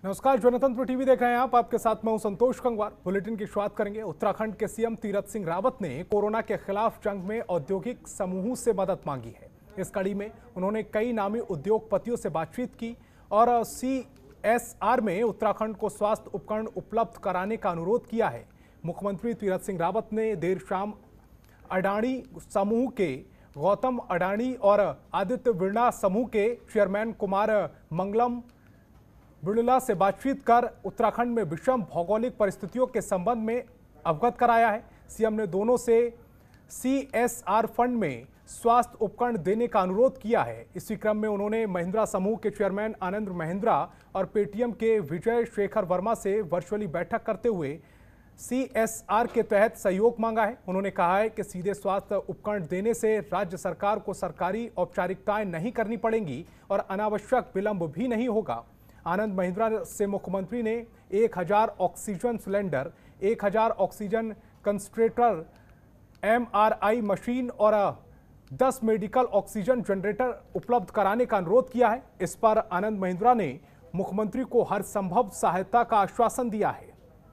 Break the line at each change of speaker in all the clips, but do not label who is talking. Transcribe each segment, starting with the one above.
नमस्कार, जनतंत्र टीवी देख रहे हैं आप। आपके साथ मैं हूं संतोष गंगवार। बुलेटिन की शुरुआत करेंगे। उत्तराखंड के सीएम तीरथ सिंह रावत ने कोरोना के खिलाफ जंग में औद्योगिक समूहों से मदद मांगी है। इस कड़ी में उन्होंने कई नामी उद्योगपतियों से बातचीत की और CSR में उत्तराखंड को स्वास्थ्य उपकरण उपलब्ध कराने का अनुरोध किया है। मुख्यमंत्री तीरथ सिंह रावत ने देर शाम अडानी समूह के गौतम अडानी और आदित्य बिरला समूह के चेयरमैन कुमार मंगलम बिरला से बातचीत कर उत्तराखंड में विषम भौगोलिक परिस्थितियों के संबंध में अवगत कराया है। सीएम ने दोनों से CSR फंड में स्वास्थ्य उपकरण देने का अनुरोध किया है। इसी क्रम में उन्होंने महिंद्रा समूह के चेयरमैन आनंद महिंद्रा और पेटीएम के विजय शेखर वर्मा से वर्चुअली बैठक करते हुए CSR के तहत सहयोग मांगा है। उन्होंने कहा है कि सीधे स्वास्थ्य उपकरण देने से राज्य सरकार को सरकारी औपचारिकताएं नहीं करनी पड़ेंगी और अनावश्यक विलंब भी नहीं होगा। आनंद महिंद्रा से मुख्यमंत्री ने 1000 oxygen cylinder, 1000 oxygen concentrator, MRI machine और 10 मेडिकल ऑक्सीजन जनरेटर उपलब्ध कराने का अनुरोध किया है। इस पर आनंद महिंद्रा ने मुख्यमंत्री को हर संभव सहायता का आश्वासन दिया है।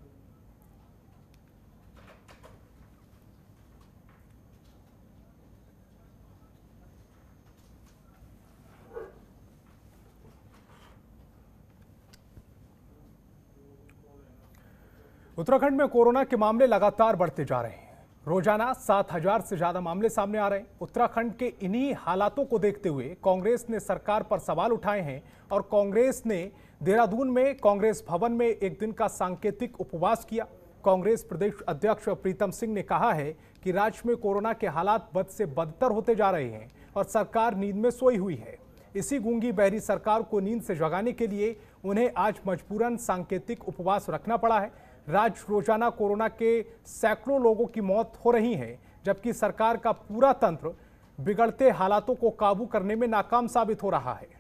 उत्तराखंड में कोरोना के मामले लगातार बढ़ते जा रहे हैं। रोजाना 7000 से ज्यादा मामले सामने आ रहे हैं। उत्तराखंड के इन्हीं हालातों को देखते हुए कांग्रेस ने सरकार पर सवाल उठाए हैं और कांग्रेस ने देहरादून में कांग्रेस भवन में एक दिन का सांकेतिक उपवास किया। कांग्रेस प्रदेश अध्यक्ष प्रीतम सिंह ने कहा है कि राज्य में कोरोना के हालात बद से बदतर होते जा रहे हैं और सरकार नींद में सोई हुई है। इसी गूंगी बहरी सरकार को नींद से जगाने के लिए उन्हें आज मजबूरन सांकेतिक उपवास रखना पड़ा है। राज्य रोजाना कोरोना के सैकड़ों लोगों की मौत हो रही है, जबकि सरकार का पूरा तंत्र बिगड़ते हालातों को काबू करने में नाकाम साबित हो रहा है।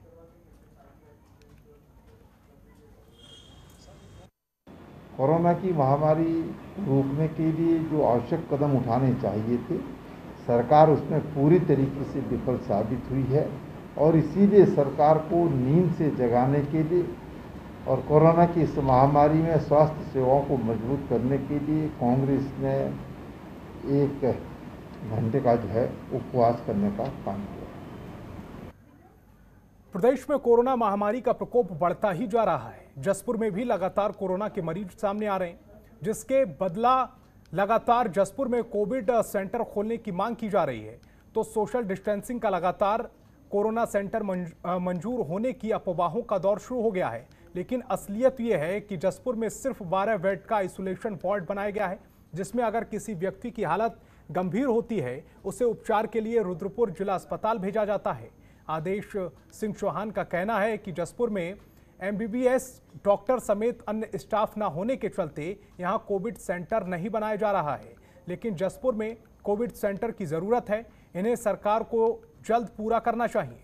कोरोना की महामारी रोकने के लिए जो आवश्यक कदम उठाने चाहिए थे, सरकार उसमें पूरी तरीके से विफल साबित हुई है और इसीलिए सरकार को नींद से जगाने के लिए और कोरोना की इस महामारी में स्वास्थ्य सेवाओं को मजबूत करने के लिए कांग्रेस ने 1 घंटे का उपवास करने का काम किया।
प्रदेश में कोरोना महामारी का प्रकोप बढ़ता ही जा रहा है। जसपुर में भी लगातार कोरोना के मरीज सामने आ रहे हैं, जिसके बदला लगातार जसपुर में कोविड सेंटर खोलने की मांग की जा रही है। तो सोशल डिस्टेंसिंग का लगातार कोरोना सेंटर मंजूर होने की अफवाहों का दौर शुरू हो गया है, लेकिन असलियत यह है कि जसपुर में सिर्फ 12 बेड का आइसोलेशन वार्ड बनाया गया है, जिसमें अगर किसी व्यक्ति की हालत गंभीर होती है उसे उपचार के लिए रुद्रपुर जिला अस्पताल भेजा जाता है। आदेश सिंह चौहान का कहना है कि जसपुर में MBBS डॉक्टर समेत अन्य स्टाफ न होने के चलते यहां कोविड सेंटर नहीं बनाया जा रहा है, लेकिन जसपुर में कोविड सेंटर की जरूरत है। इन्हें सरकार को जल्द पूरा करना चाहिए।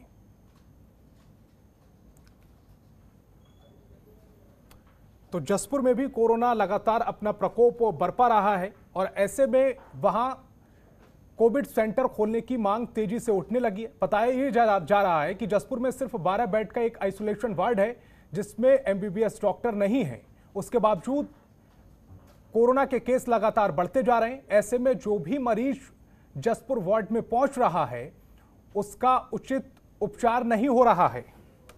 तो जसपुर में भी कोरोना लगातार अपना प्रकोप बरपा रहा है और ऐसे में वहां कोविड सेंटर खोलने की मांग तेजी से उठने लगी है। बताया ये जा रहा है कि जसपुर में सिर्फ 12 बेड का एक आइसोलेशन वार्ड है, जिसमें MBBS डॉक्टर नहीं है। उसके बावजूद कोरोना के केस लगातार बढ़ते जा रहे हैं। ऐसे में जो भी मरीज जसपुर वार्ड में पहुंच रहा है उसका उचित उपचार नहीं हो रहा है।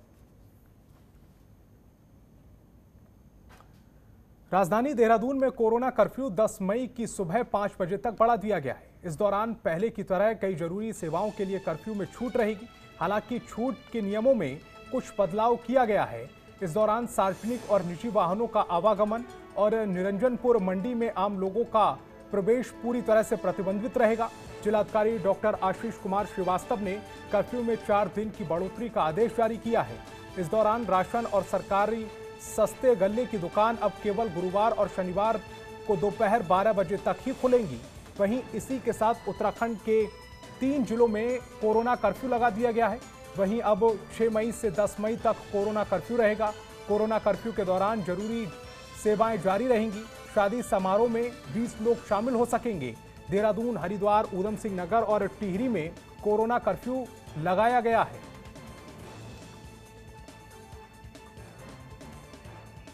राजधानी देहरादून में कोरोना कर्फ्यू 10 मई की सुबह 5 बजे तक बढ़ा दिया गया है। इस दौरान पहले की तरह कई जरूरी सेवाओं के लिए कर्फ्यू में छूट रहेगी। हालांकि छूट के नियमों में कुछ बदलाव किया गया है। इस दौरान सार्वजनिक और निजी वाहनों का आवागमन और निरंजनपुर मंडी में आम लोगों का प्रवेश पूरी तरह से प्रतिबंधित रहेगा। जिलाधिकारी डॉक्टर आशीष कुमार श्रीवास्तव ने कर्फ्यू में 4 दिन की बढ़ोतरी का आदेश जारी किया है। इस दौरान राशन और सरकारी सस्ते गल्ले की दुकान अब केवल गुरुवार और शनिवार को दोपहर 12 बजे तक ही खुलेंगी। वहीं इसी के साथ उत्तराखंड के 3 जिलों में कोरोना कर्फ्यू लगा दिया गया है। वहीं अब 6 मई से 10 मई तक कोरोना कर्फ्यू रहेगा। कोरोना कर्फ्यू के दौरान जरूरी सेवाएं जारी रहेंगी। शादी समारोह में 20 लोग शामिल हो सकेंगे। देहरादून, हरिद्वार, ऊधम सिंह नगर और टिहरी में कोरोना कर्फ्यू लगाया गया है।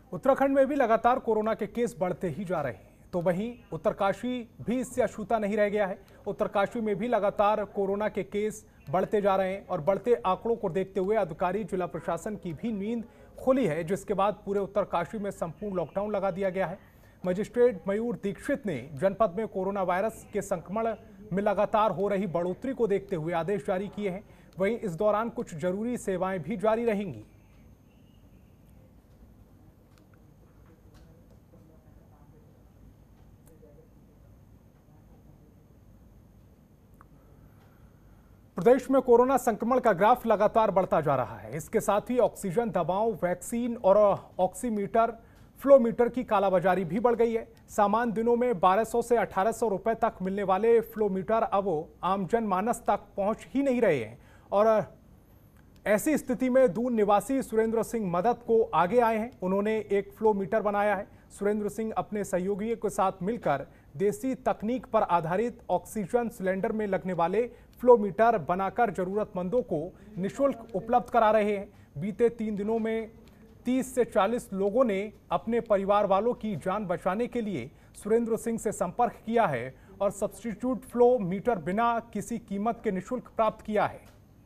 उत्तराखंड में भी लगातार कोरोना के केस बढ़ते ही जा रहे हैं, तो वहीं उत्तरकाशी भी इससे अछूता नहीं रह गया है। उत्तरकाशी में भी लगातार कोरोना के केस बढ़ते जा रहे हैं और बढ़ते आंकड़ों को देखते हुए अधिकारी जिला प्रशासन की भी नींद खुली है, जिसके बाद पूरे उत्तरकाशी में संपूर्ण लॉकडाउन लगा दिया गया है। मजिस्ट्रेट मयूर दीक्षित ने जनपद में कोरोना वायरस के संक्रमण में लगातार हो रही बढ़ोतरी को देखते हुए आदेश जारी किए हैं। वहीं इस दौरान कुछ जरूरी सेवाएं भी जारी रहेंगी। प्रदेश में कोरोना संक्रमण का ग्राफ लगातार बढ़ता जा रहा है। इसके साथ ही ऑक्सीजन दवाओं, वैक्सीन और ऑक्सीमीटर, फ्लोमीटर की कालाबाजारी भी बढ़ गई है। सामान्य दिनों में 1200 से 1800 रुपए तक मिलने वाले फ्लोमीटर अब आम जनमानस तक पहुंच ही नहीं रहे हैं और ऐसी स्थिति में दून निवासी सुरेंद्र सिंह मदद को आगे आए हैं। उन्होंने एक फ्लोमीटर बनाया है। सुरेंद्र सिंह अपने सहयोगियों के साथ मिलकर देसी तकनीक पर आधारित ऑक्सीजन सिलेंडर में लगने वाले फ्लोमीटर बनाकर जरूरतमंदों को निःशुल्क उपलब्ध करा रहे हैं। बीते 3 दिनों में 30 से 40 लोगों ने अपने परिवार वालों की जान बचाने के लिए सुरेंद्र सिंह से संपर्क किया है और सब्स्टिट्यूट फ्लो मीटर बिना किसी कीमत के निःशुल्क प्राप्त किया है।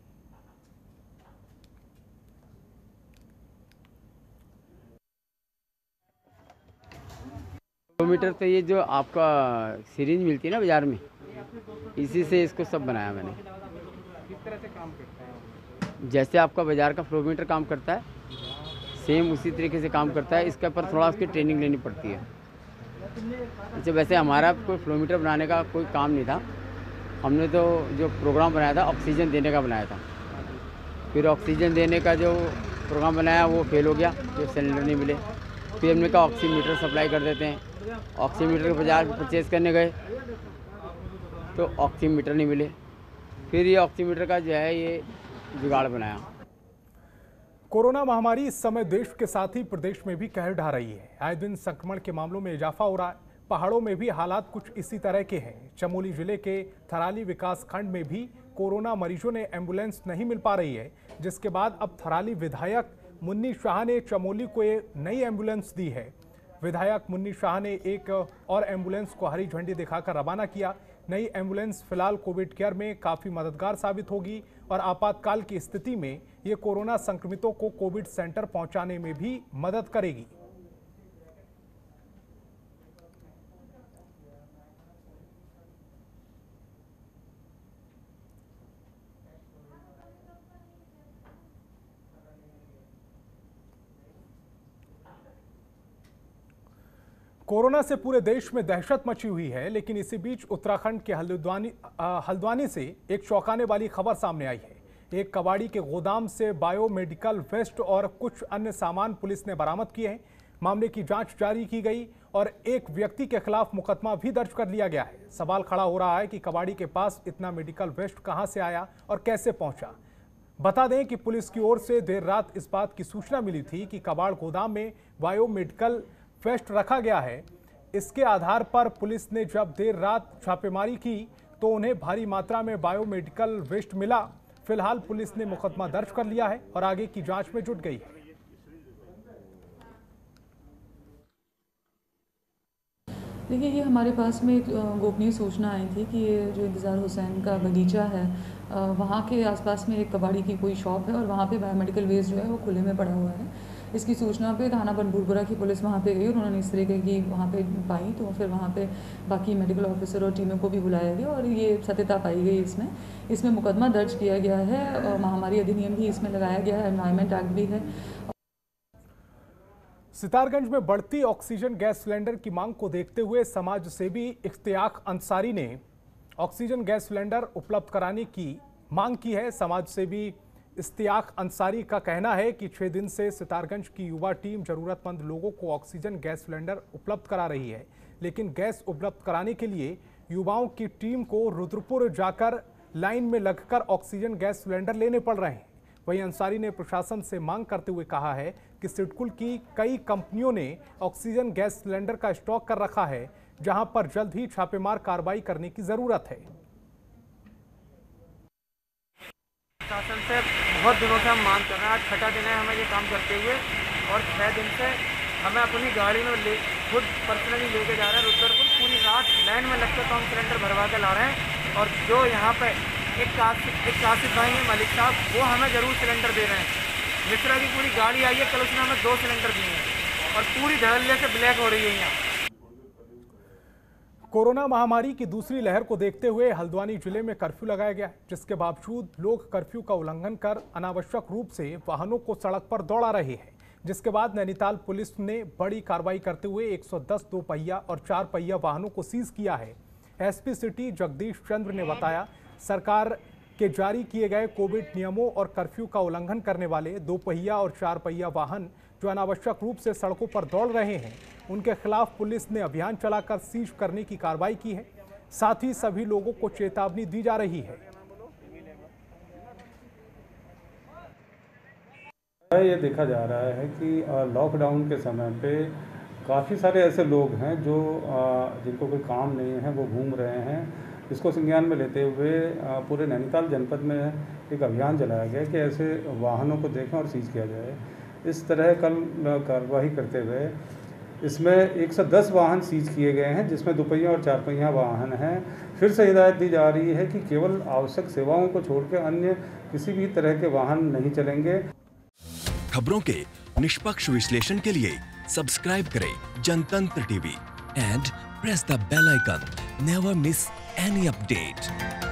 फ्लोमीटर तो ये जो आपका सिरिंज मिलती है ना बाजार में, इसी से इसको सब बनाया मैंने।
किस तरह से काम करता है?
जैसे आपका बाजार का फ्लोमीटर काम करता है, सेम उसी तरीके से काम करता है। इसके ऊपर थोड़ा उसकी ट्रेनिंग लेनी पड़ती है। अच्छा, वैसे हमारा कोई फ्लोमीटर बनाने का कोई काम नहीं था। हमने तो जो प्रोग्राम बनाया था ऑक्सीजन देने का बनाया था। फिर ऑक्सीजन देने का जो प्रोग्राम बनाया वो फेल हो गया, जो सिलेंडर नहीं मिले। फिर हमने कहा ऑक्सीमीटर सप्लाई कर देते हैं। ऑक्सीमीटर के बाजार परचेज़ करने गए तो ऑक्सीमीटर नहीं मिले। फिर ये ऑक्सीमीटर का जो है ये जुगाड़ बनाया।
कोरोना महामारी इस समय देश के साथ ही प्रदेश में भी कहर ढा रही है। आए दिन संक्रमण के मामलों में इजाफा हो रहा है। पहाड़ों में भी हालात कुछ इसी तरह के हैं। चमोली जिले के थराली विकास खंड में भी कोरोना मरीजों ने एम्बुलेंस नहीं मिल पा रही है, जिसके बाद अब थराली विधायक मुन्नी शाह ने चमोली को एक नई एम्बुलेंस दी है। विधायक मुन्नी शाह ने एक और एम्बुलेंस को हरी झंडी दिखाकर रवाना किया। नई एम्बुलेंस फिलहाल कोविड केयर में काफ़ी मददगार साबित होगी और आपातकाल की स्थिति में ये कोरोना संक्रमितों को कोविड सेंटर पहुंचाने में भी मदद करेगी। कोरोना से पूरे देश में दहशत मची हुई है, लेकिन इसी बीच उत्तराखंड के हल्द्वानी से एक चौंकाने वाली खबर सामने आई है। एक कबाड़ी के गोदाम से बायोमेडिकल वेस्ट और कुछ अन्य सामान पुलिस ने बरामद किए हैं। मामले की जांच जारी की गई और एक व्यक्ति के खिलाफ मुकदमा भी दर्ज कर लिया गया है। सवाल खड़ा हो रहा है कि कबाड़ी के पास इतना मेडिकल वेस्ट कहां से आया और कैसे पहुंचा। बता दें कि पुलिस की ओर से देर रात इस बात की सूचना मिली थी कि कबाड़ गोदाम में बायोमेडिकल वेस्ट रखा गया है। इसके आधार पर पुलिस ने जब देर रात छापेमारी की तो उन्हें भारी मात्रा में बायोमेडिकल वेस्ट मिला। फिलहाल पुलिस ने मुकदमा दर्ज कर लिया है और आगे की जांच में जुट गई है।
देखिए, ये हमारे पास में एक गोपनीय सूचना आई थी कि ये जो इंतज़ार हुसैन का बगीचा है, वहाँ के आसपास में एक कबाड़ी की कोई शॉप है और वहाँ पे बायोमेडिकल वेस्ट जो है वो खुले में पड़ा हुआ है। इसकी सूचना पे थाना बनबूरपुरा की पुलिस वहाँ पे गई और उन्होंने इस तरीके की वहाँ पे पाई, तो फिर वहाँ पे बाकी मेडिकल ऑफिसर और टीमों को भी बुलाया गया और ये सत्यता पाई गई। इसमें मुकदमा दर्ज किया गया है। महामारी अधिनियम भी इसमें लगाया गया है, एनवायरमेंट एक्ट भी है।
सितारगंज में बढ़ती ऑक्सीजन गैस सिलेंडर की मांग को देखते हुए समाज सेवी इख्तियाक अंसारी ने ऑक्सीजन गैस सिलेंडर उपलब्ध कराने की मांग की है। समाज सेवी इख्तियाक अंसारी का कहना है कि 6 दिन से सितारगंज की युवा टीम जरूरतमंद लोगों को ऑक्सीजन गैस सिलेंडर उपलब्ध करा रही है, लेकिन गैस उपलब्ध कराने के लिए युवाओं की टीम को रुद्रपुर जाकर लाइन में लगकर ऑक्सीजन गैस सिलेंडर लेने पड़ रहे हैं। वहीं अंसारी ने प्रशासन से मांग करते हुए कहा है कि सिडकुल की कई कंपनियों ने ऑक्सीजन गैस सिलेंडर का स्टॉक कर रखा है, जहां पर जल्द ही छापेमार कार्रवाई करने की जरूरत है।
शासन से बहुत दिनों से हम मांग कर रहे हैं। आज 6ठा दिन है हमें ये काम करते हुए और 6 दिन से हमें अपनी गाड़ी में खुद पर्सनली लेके जा रहे हैं रुद्रपुर, पूरी रात लाइन में लगकर तो हम सिलेंडर भरवा के ला रहे हैं। और जो यहाँ पे एक कासिफ भाई हैं मलिक साहब, वो हमें ज़रूर सिलेंडर दे रहे हैं। मिश्रा की पूरी गाड़ी आई है, कल उसने हमें 2 सिलेंडर दिए हैं और पूरी धड़ल्ले से ब्लैक हो रही है यहाँ।
कोरोना महामारी की दूसरी लहर को देखते हुए हल्द्वानी जिले में कर्फ्यू लगाया गया है, जिसके बावजूद लोग कर्फ्यू का उल्लंघन कर अनावश्यक रूप से वाहनों को सड़क पर दौड़ा रहे हैं। जिसके बाद नैनीताल पुलिस ने बड़ी कार्रवाई करते हुए 110 2 पहिया और 4 पहिया वाहनों को सीज किया है। एसपी सिटी जगदीश चंद्र ने बताया, सरकार के जारी किए गए कोविड नियमों और कर्फ्यू का उल्लंघन करने वाले 2 पहिया और 4 पहिया वाहन जो अनावश्यक रूप से सड़कों पर दौड़ रहे हैं, उनके खिलाफ पुलिस ने अभियान चलाकर सीज करने की कार्रवाई की है। साथ ही सभी लोगों को चेतावनी दी जा रही है।
ये देखा जा रहा है कि लॉकडाउन के समय पे काफ़ी सारे ऐसे लोग हैं जो जिनको कोई काम नहीं है, वो घूम रहे हैं। इसको संज्ञान में लेते हुए पूरे नैनीताल जनपद में एक अभियान चलाया गया कि ऐसे वाहनों को देखें और सीज किया जाए। इस तरह कल कार्रवाई करते हुए इसमें 110 वाहन सीज किए गए हैं, जिसमें 2 पहिया और 4 पहिया वाहन हैं। फिर से हिदायत दी जा रही है कि केवल आवश्यक सेवाओं को छोड़कर अन्य किसी भी तरह के वाहन नहीं चलेंगे।
खबरों के निष्पक्ष विश्लेषण के लिए सब्सक्राइब करें Jantantra TV and press the bell icon. Never miss any update.